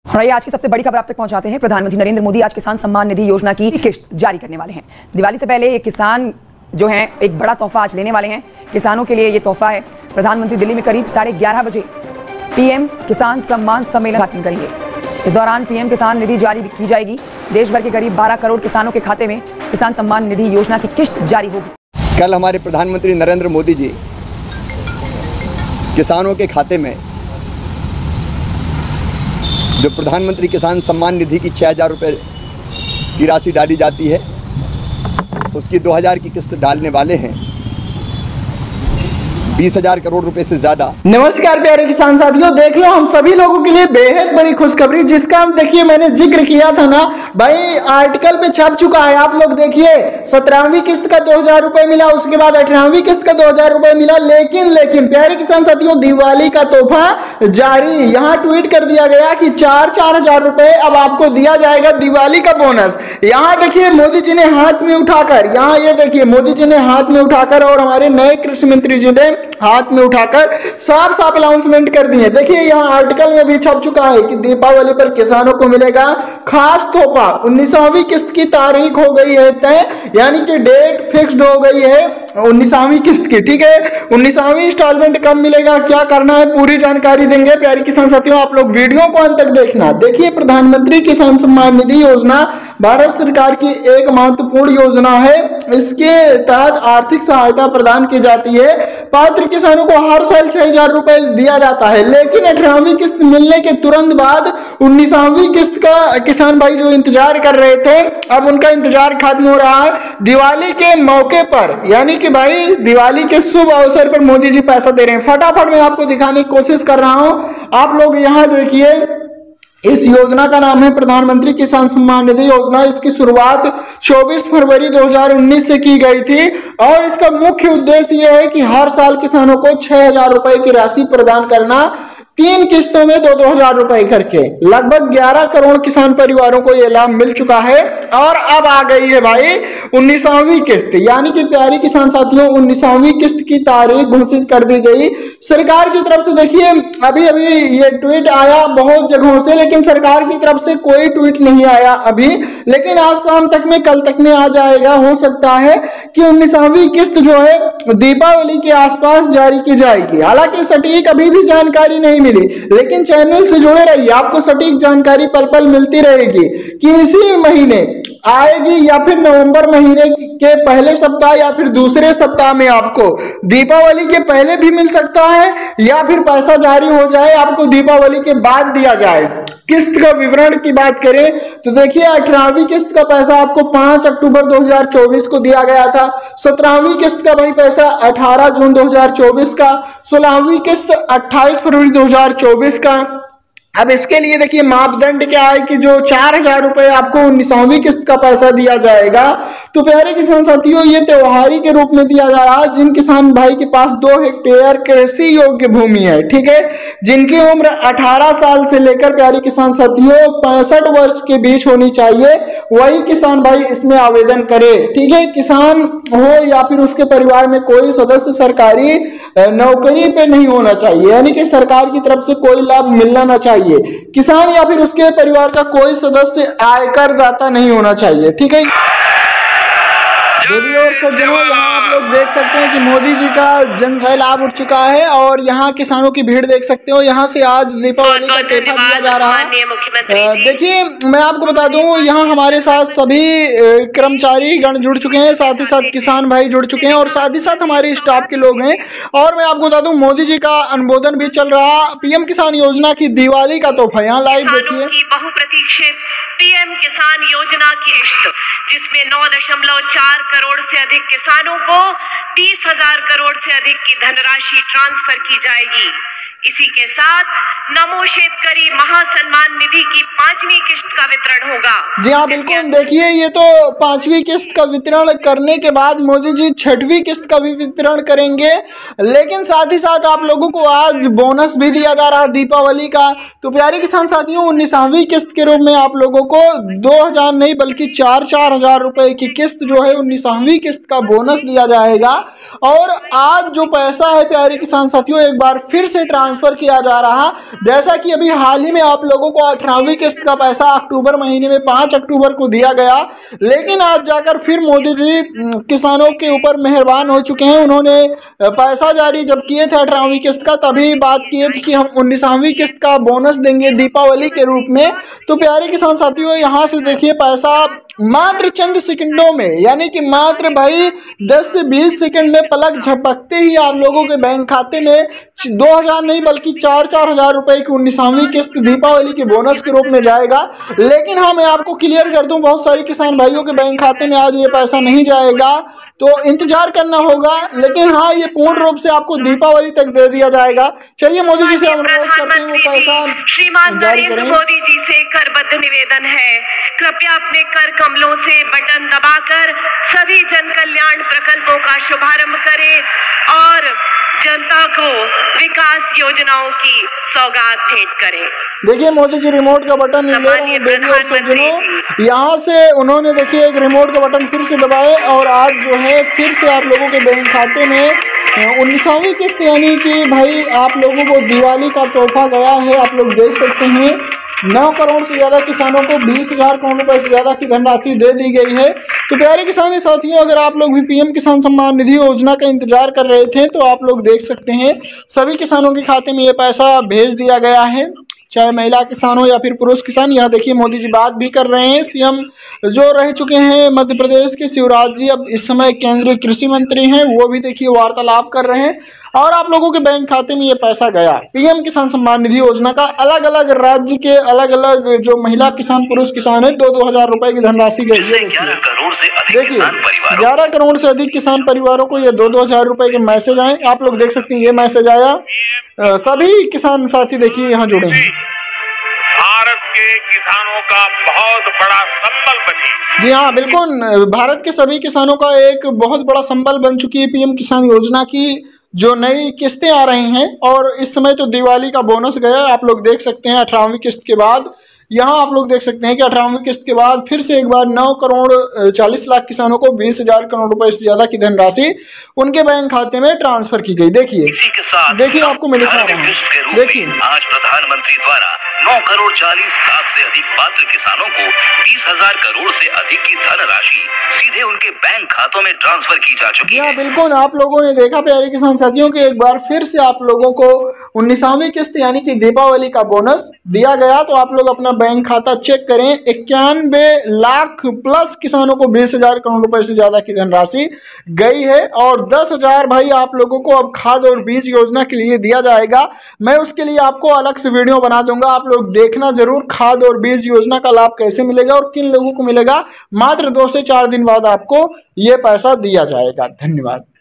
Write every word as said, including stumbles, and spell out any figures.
और ये आज की सबसे बड़ी खबर आप तक पहुंचाते हैं। प्रधानमंत्री नरेंद्र मोदी आज किसान सम्मान निधि योजना की किस्त जारी करने वाले हैं। दिवाली से पहले ये किसान जो हैं एक बड़ा तोहफा आज लेने वाले हैं। किसानों के लिए ये तोहफा है। प्रधानमंत्री दिल्ली में करीब साढ़े ग्यारह बजे पीएम किसान सम्मान सम्मेलन उद्घाटन करेंगे। इस दौरान पीएम किसान निधि जारी की जाएगी। देश भर के करीब बारह करोड़ किसानों के खाते में किसान सम्मान निधि योजना की किस्त जारी होगी। कल हमारे प्रधानमंत्री नरेंद्र मोदी जी किसानों के खाते में जो प्रधानमंत्री किसान सम्मान निधि की छः हज़ार रुपये की राशि डाली जाती है, उसकी दो हज़ार की किस्त डालने वाले हैं। बीस हजार करोड़ रुपए से ज्यादा। नमस्कार प्यारे किसान साथियों, देख लो हम सभी लोगों के लिए बेहद बड़ी खुशखबरी, जिसका हम देखिए मैंने जिक्र किया था ना भाई, आर्टिकल पे छप चुका है। आप लोग देखिए सत्रहवीं किस्त का दो हजार रुपए मिला, उसके बाद अठारहवीं किस्त का दो हजार रुपए मिला। लेकिन लेकिन प्यारे किसान साथियों, दिवाली का तोहफा जारी। यहाँ ट्वीट कर दिया गया कि चार चार हजार रुपए अब आपको दिया जाएगा दिवाली का बोनस। यहाँ देखिए मोदी जी ने हाथ में उठाकर, यहाँ ये देखिए मोदी जी ने हाथ में उठाकर और हमारे नए कृषि मंत्री जी ने हाथ में उठाकर साफ साफ अनाउंसमेंट कर दिए। देखिए यहाँ आर्टिकल में भी छप चुका है कि दीपावली पर किसानों को मिलेगा खास तोहफा। उन्नीसवीं किस्त की तारीख हो गई है तय, यानी कि डेट फिक्स्ड हो गई है उन्नीसवीं किस्त की। ठीक है, उन्नीसवीं इंस्टॉलमेंट कब मिलेगा, क्या करना है, पूरी जानकारी देंगे। प्यारे किसान साथियों, आप लोग वीडियो को अंत तक देखना। देखिए प्रधानमंत्री किसान सम्मान निधि योजना भारत सरकार की एक महत्वपूर्ण योजना है। इसके तहत आर्थिक सहायता प्रदान की जाती है। पात्र किसानों को हर साल छह हजार रुपए दिया जाता है। लेकिन अठारहवीं किस्त मिलने के तुरंत बाद उन्नीसवीं किस्त का किसान भाई जो इंतजार कर रहे थे, अब उनका इंतजार खत्म हो रहा है। दिवाली के मौके पर, यानी कि भाई दिवाली के शुभ अवसर पर मोदी जी पैसा दे रहे हैं। फटाफट मैं आपको दिखाने की कोशिश कर रहा हूं। आप लोग यहां देखिए, इस योजना का नाम है प्रधानमंत्री किसान सम्मान निधि योजना। इसकी शुरुआत चौबीस फरवरी दो हज़ार उन्नीस से की गई थी और इसका मुख्य उद्देश्य यह है कि हर साल किसानों को छह हजार रुपए की राशि प्रदान करना, तीन किस्तों में दो दो हजार रुपए करके। लगभग ग्यारह करोड़ किसान परिवारों को यह लाभ मिल चुका है। और अब आ गई है भाई उन्नीसवीं किस्त, यानी कि प्यारे किसान साथियों उन्नीसवीं किस्त की तारीख घोषित कर दी गई सरकार की तरफ से। देखिए अभी अभी ये ट्वीट आया बहुत जगहों से, लेकिन सरकार की तरफ से कोई ट्वीट नहीं आया अभी। लेकिन आज शाम तक में, कल तक में आ जाएगा। हो सकता है कि उन्नीसवीं किस्त जो है दीपावली के आसपास जारी की जाएगी। हालांकि सटीक अभी भी जानकारी नहीं मिली, लेकिन चैनल से जुड़े रहिए, आपको सटीक जानकारी पल पल मिलती रहेगी कि इसी महीने आएगी या फिर नवंबर महीने के पहले सप्ताह या फिर दूसरे सप्ताह में आपको दीपावली के पहले भी मिल सकता है, या फिर पैसा जारी हो जाए आपको दीपावली के बाद दिया जाए। किस्त का विवरण की बात करें तो देखिए अठारहवीं किस्त का पैसा आपको पांच अक्टूबर दो हज़ार चौबीस को दिया गया था। सत्रहवीं किस्त का भाई पैसा अठारह जून दो हज़ार चौबीस का। सोलहवीं किस्त अट्ठाईस फरवरी दो हज़ार चौबीस का। अब इसके लिए देखिए मापदंड क्या है कि जो चार हजार रुपए आपको उन्नीसवीं किस्त का पैसा दिया जाएगा, तो प्यारे किसान साथियों ये त्योहारी के रूप में दिया जा रहा है जिन किसान भाई के पास दो हेक्टेयर कृषि योग्य भूमि है। ठीक है, जिनकी उम्र अठारह साल से लेकर प्यारे किसान साथियों पैंसठ वर्ष के बीच होनी चाहिए, वही किसान भाई इसमें आवेदन करे। ठीक है, किसान हो या फिर उसके परिवार में कोई सदस्य सरकारी नौकरी पे नहीं होना चाहिए, यानी कि सरकार की तरफ से कोई लाभ मिलना ना चाहिए। किसान या फिर उसके परिवार का कोई सदस्य आयकर दाता नहीं होना चाहिए। ठीक है, देवी और सज्जनों, यहाँ आप लोग देख सकते हैं कि मोदी जी का जन सैलाब उठ चुका है और यहाँ किसानों की भीड़ देख सकते हो। यहाँ से आज दीपावली का तोहफा दिया जा रहा है। देखिए मैं आपको बता दूं, यहाँ हमारे साथ सभी कर्मचारी गण जुड़ चुके हैं, साथ ही साथ किसान भाई जुड़ चुके हैं और साथ ही साथ हमारे स्टाफ के लोग हैं। और मैं आपको बता दूं मोदी जी का अनुमोदन भी चल रहा, पीएम किसान योजना की दिवाली का तोहफा। यहाँ लाइव देखिए, बहुप्रतीक्षित पीएम किसान योजना की किस्त, जिसमें नौ दशमलव चार करोड़ से अधिक किसानों को तीस हजार करोड़ से अधिक की धनराशि ट्रांसफर की जाएगी। इसी के साथ नमो शेतकरी महासम्मान निधि की पांचवी किस्त का वितरण होगा। जी हाँ बिल्कुल, देखिए ये तो पांचवी किस्त का वितरण करने के बाद मोदी जी छठवीं किस्त का भी वितरण करेंगे। लेकिन साथ ही साथ आप लोगों को आज बोनस भी दिया जा रहा है दीपावली का। तो प्यारे किसान साथियों उन्नीसवीं किस्त के रूप में आप लोगों को दो हजार नहीं बल्कि चार चार हजार रुपए की किस्त जो है उन्नीसवीं किस्त का बोनस दिया जाएगा। और आज जो पैसा है प्यारे किसान साथियों एक बार फिर से ट्रांसफर ट्रांसफर किया जा रहा। जैसा कि अभी हाल ही में आप लोगों को अठारहवीं किस्त का पैसा अक्टूबर महीने में पाँच अक्टूबर को दिया गया, लेकिन आज जाकर फिर मोदी जी किसानों के ऊपर मेहरबान हो चुके हैं। उन्होंने पैसा जारी जब किए थे अठारहवीं किस्त का, तभी बात किए थे कि हम उन्नीसवीं किस्त का बोनस देंगे दीपावली के रूप में। तो प्यारे किसान साथियों, यहाँ से देखिए पैसा मात्र चंद सेकंडों में, यानी कि मात्र भाई दस से बीस सेकंड में पलक झपकते ही आप लोगों के बैंक खाते में दो हजार नहीं बल्कि चार चार हजार रुपए की उन्नीसवीं किस्त दीपावली के बोनस के रूप में जाएगा। लेकिन हाँ, मैं आपको क्लियर कर दूं, बहुत सारे किसान भाइयों के बैंक खाते में आज ये पैसा नहीं जाएगा, तो इंतजार करना होगा। लेकिन हाँ, ये पूर्ण रूप से आपको दीपावली तक दे दिया जाएगा। चलिए मोदी जी से अनुरोध करते हैं वो पैसा श्रीमान जारी नरेंद्र करें। मोदी जी से करबद्ध निवेदन है, कृपया अपने कर कमलों से बटन दबाकर सभी जन कल्याण प्रकल्पों का शुभारंभ करें और जनता को विकास योजनाओं की सौगात भेंट करें। देखिए मोदी जी रिमोट का बटन ले रहे हैं। देवी और सज्जनों, यहाँ से उन्होंने देखिए एक रिमोट का बटन फिर से दबाए और आज जो है फिर से आप लोगों के बैंक खाते में उन्नीसवीं किस्त, यानी कि भाई आप लोगों को दिवाली का तोहफा गया है। आप लोग देख सकते हैं नौ करोड़ से ज़्यादा किसानों को बीस हजार करोड़ रुपए से ज़्यादा की धनराशि दे दी गई है। तो प्यारे किसान साथियों, अगर आप लोग भी पीएम किसान सम्मान निधि योजना का इंतजार कर रहे थे तो आप लोग देख सकते हैं सभी किसानों के खाते में ये पैसा भेज दिया गया है, चाहे महिला किसान हो या फिर पुरुष किसान। यहाँ देखिए मोदी जी बात भी कर रहे हैं। सीएम जो रह चुके हैं मध्य प्रदेश के शिवराज जी, अब इस समय केंद्रीय कृषि मंत्री हैं, वो भी देखिए वार्तालाप कर रहे हैं और आप लोगों के बैंक खाते में ये पैसा गया। पीएम किसान सम्मान निधि योजना का अलग अलग राज्य के अलग अलग जो महिला किसान पुरुष किसान है दो दो हजार रुपए की धनराशि गई है। देखिए ग्यारह करोड़ से अधिक किसान परिवारों को ये दो दो हजार रुपए के मैसेज आए। आप लोग देख सकते हैं ये मैसेज आया। आ, सभी किसान साथी देखिए यहाँ जुड़े हैं। भारत के किसानों का बहुत बड़ा संबल बनी। जी हाँ, बिल्कुल, भारत के सभी किसानों का एक बहुत बड़ा संबल बन चुकी है पीएम किसान योजना की जो नई किस्तें आ रही हैं। और इस समय तो दिवाली का बोनस गया, आप लोग देख सकते हैं अठारहवीं किस्त के बाद। यहाँ आप लोग देख सकते हैं कि अठारहवीं किस्त के बाद फिर से एक बार नौ करोड़ चालीस लाख किसानों को बीस हजार करोड़ रुपए से ज्यादा की धनराशि उनके बैंक खाते में ट्रांसफर की गई। देखिए देखिए आपको मैं दिखा रहा हूँ। देखिए आज प्रधानमंत्री द्वारा नौ करोड़ चालीस लाख से अधिक पात्र किसानों को बीस हजार करोड़ से अधिक की धनराशि सीधे उनके बैंक खातों में ट्रांसफर की जा चुकी है। बिल्कुल, आप लोगों ने देखा प्यारे किसान साथियों कि एक बार फिर से आप लोगों को उन्नीसवीं किस्त यानी कि दीपावली का बोनस दिया गया। तो आप लोग अपना बैंक खाता चेक करें, इक्यानवे लाख प्लस किसानों को बीस हजार करोड़ रुपए से ज्यादा की धनराशि गई है और दस हजार भाई आप लोगों को अब खाद और बीज योजना के लिए दिया जाएगा। मैं उसके लिए आपको अलग से वीडियो बना दूंगा, आप लोग देखना जरूर खाद और बीज योजना का लाभ कैसे मिलेगा और किन लोगों को मिलेगा। मात्र दो से चार दिन बाद आपको ये पैसा दिया जाएगा। धन्यवाद।